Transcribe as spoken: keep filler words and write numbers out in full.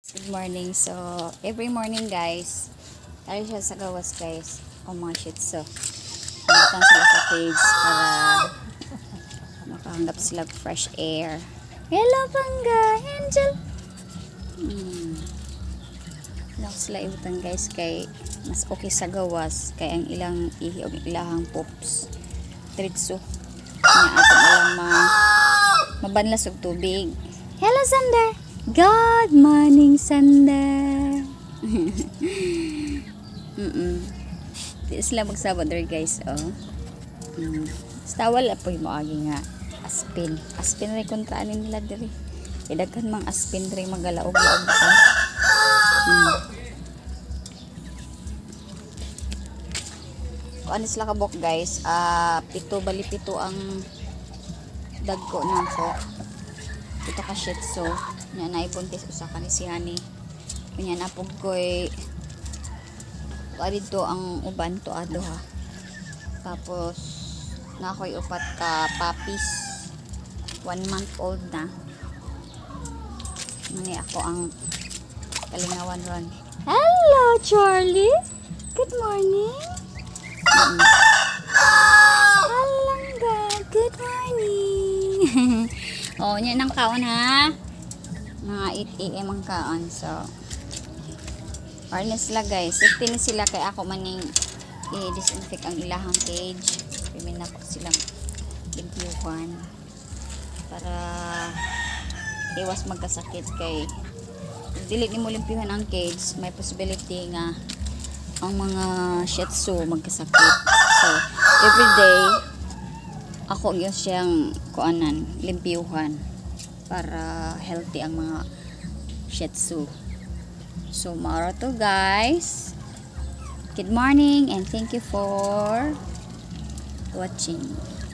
Good morning. So, every morning guys, tayo siya sa gawas guys. O mga shitsu. Nagtang sila sa cage para makahanggap sila fresh air. Hello Pangga! Angel! Hmm. Lang sila ibutan guys kay mas okay sa gawas kay ang ilang ihi o ilahang pops. Diretso. Nga ato ilang ma mabanlas og tubig. Hello Sander! Good morning, Sander. mm -mm. Di sila magsabot there guys. Oh. Mm. Stawal apoy mo agi nga aspin. Aspin rin kontraan nila diri. Idaghan mang aspin rin magalaog-laog pa. Mm. O ano sila kabok guys. Uh, pito bali pito ang dagko na ko. Pito ka shitsu. Nya na ibuntis usa ka ni si Honey. Kunya na pug koy dito ang uban to ado ha. Tapos na koy upat ka puppies. One month old na. Mani ako ang kalingawan ron. Hello Charlie. Good morning. Mm -hmm. Halangga. Good morning. Oh, nya nang kaon ha. Mga eight A M ang kaon. So harness sila guys. Safety ni sila kay ako maning i-disinfect ang ilahang cage. Pimin na po silang limpyuhan para iwas magkasakit kay dili ni mo limpyuhan ang cage, may possibility nga ang mga shitsu magkasakit. So everyday ako yung siyang kuanan limpyuhan para healthy ang mga shitsu. So mauro to guys. Good morning and thank you for watching.